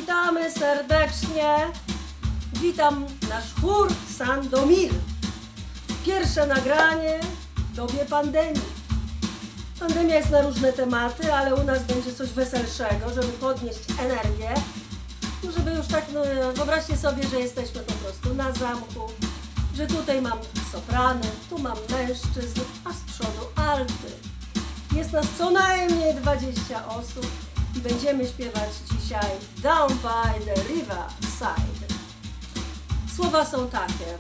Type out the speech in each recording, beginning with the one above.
Witamy serdecznie. Witam nasz chór Sandomir. Pierwsze nagranie w dobie pandemii. Pandemia jest na różne tematy, ale u nas będzie coś weselszego, żeby podnieść energię. Żeby już tak, no, wyobraźcie sobie, że jesteśmy po prostu na zamku, że tutaj mam soprany, tu mam mężczyzn, a z przodu alty. Jest nas co najmniej 20 osób i będziemy śpiewać dzisiaj Down by the Riverside. Słowa są takie.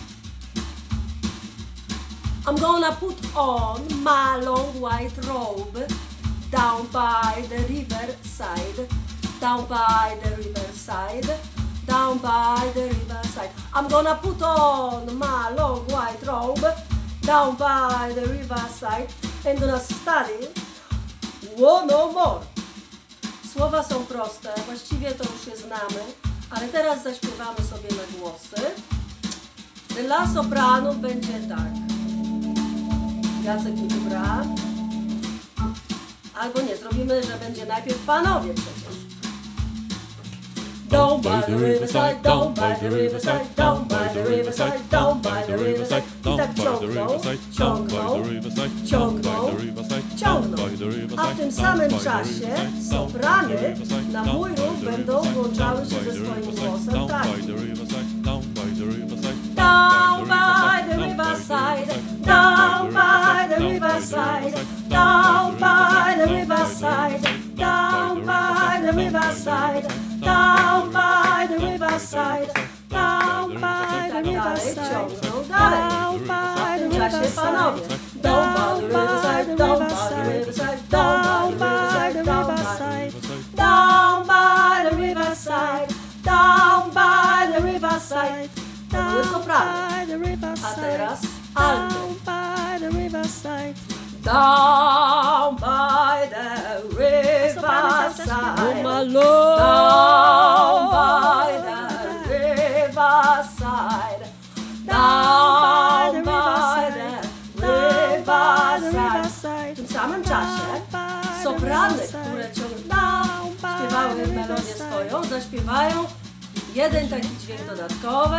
I'm gonna put on my long white robe down by the riverside, down by the riverside, down by the riverside. I'm gonna put on my long white robe down by the riverside and gonna study one no more. Słowa są proste, właściwie to już je znamy, ale teraz zaśpiewamy sobie na głosy. Dla sopranów będzie tak. Jacek mi tu gra. Albo nie, zrobimy, że będzie najpierw panowie przecież. Down by the riverside, down by the riverside, down by the riverside, down by the riverside. I tak ciągną, ciągną, ciągną, ciągną. A w tym samym czasie soprany na mój ruch będą włączały się ze swoim głosem tak. Down by the riverside, down by the riverside, down by the riverside, down by the riverside, down by the riverside, down by the riverside, down by the riverside, down by the riverside, down by the riverside, down by the riverside, down by the riverside, down by the riverside, down by the riverside. To były soprany. A teraz alty. Down by the riverside, down by the riverside, down by the riverside. W tym samym czasie soprany, które śpiewały melodię swoją, zaśpiewają jeden taki dźwięk dodatkowy.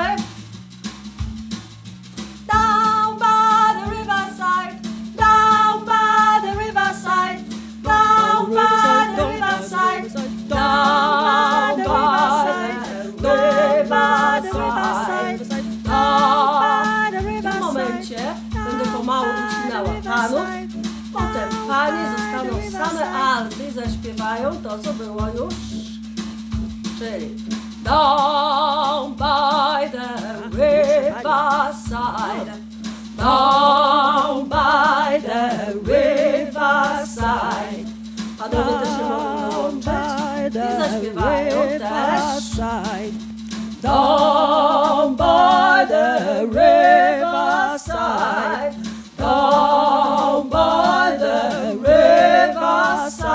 Down by the riverside, down by the riverside, down by the riverside, down by the riverside, W tym momencie będę pomału ucinała panów, potem panie zostaną same alty i zaśpiewają to, co było już, czyli down by the riverside, down by the riverside. Panowie też się mogą dołączyć i zaśpiewają też. Down by the riverside, down by the riverside.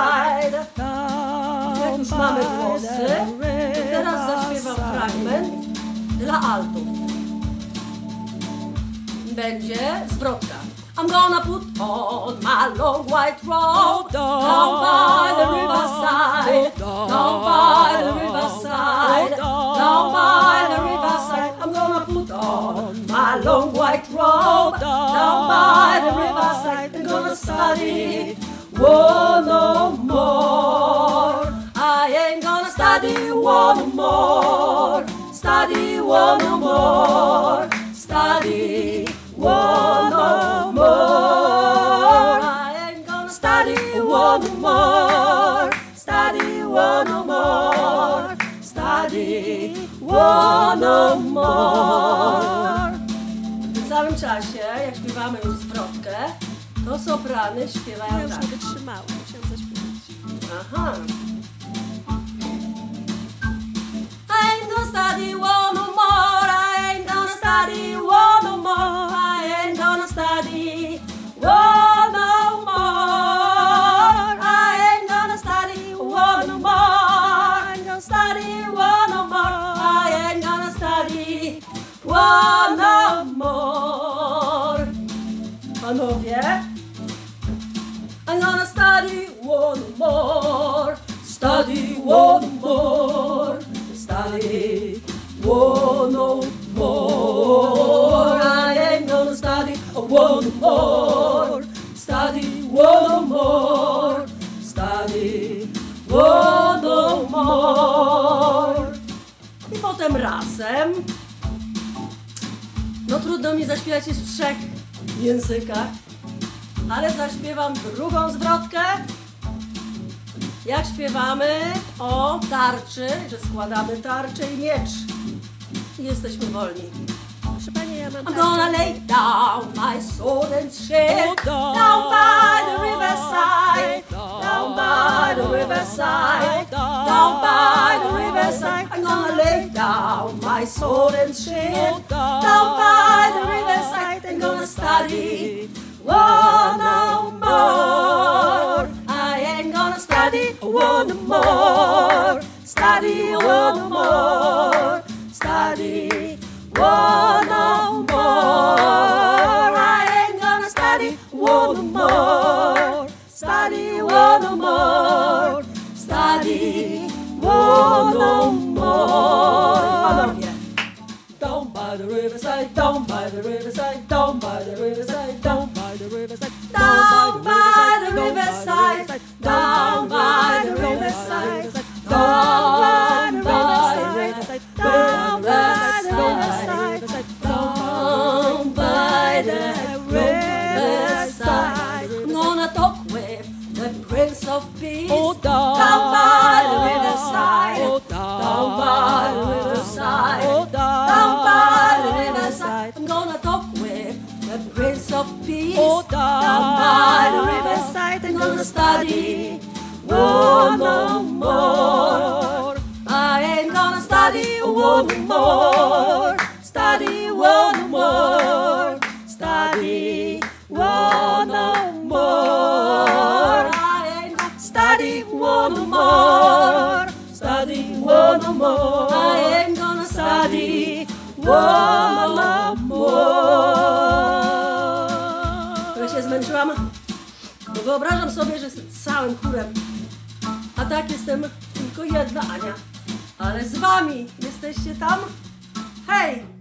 Jak już mamy głosy, teraz zaśpiewam fragment dla altów. Będzie zwrotka. I'm gonna put on my long white robe down by the riverside, down by the riverside, down by the riverside. I'm gonna put on my long white robe down by the riverside. I'm gonna study one no more. I ain't gonna study one more, study one no more, study one no more. I ain't gonna study one more, study one no more, study one no more. W tym samym czasie, jak śpiewamy już zwrotkę, to soprany śpiewają tak. Ja już nie wytrzymałam, musiałam zaśpiewać. Aha. I ain't gonna study one no more, I ain't gonna study one no more, I ain't gonna study one no more, I ain't gonna study one no more, I ain't gonna study one no more, I ain't gonna study one no more. Panowie, I'm gonna study one more. study one more. Study one more. I ain't gonna study one more. Study one more. Study one more. I potem razem. No trudno mi zaśpiewać jest w 3 językach, ale zaśpiewam drugą zwrotkę. Jak śpiewamy o tarczy, że składamy tarczę i miecz. I jesteśmy wolni. Proszę pani, ja mam I'm gonna lay down my sword and shield down by the riverside, down by the riverside, down by the riverside. I'm gonna lay down my sword and shield down by the riverside. I'm gonna study one more. I ain't gonna study one more. Study one more. Study one more. I ain't gonna study one more. Study one more. Study one more. Down by the riverside, down by the riverside, down by the riverside, down by the riverside, down by the riverside, down by the riverside, down by the riverside, down by the riverside, down by the riverside. I'm gonna talk with the Prince of Peace. Down by the riverside, down by the riverside, down by the riverside. I'm gonna talk with the Prince of Peace. Down by the riverside, I'm gonna study one more. I ain't gonna study one more. Study one more. Study one more. I ain't gonna study one more. Study one more. I ain't gonna study one more. Ja się zmęczyłam, bo wyobrażam sobie, że jestem całym chórem. A tak jestem tylko jedna Ania. Ale z wami jesteście tam? Hej!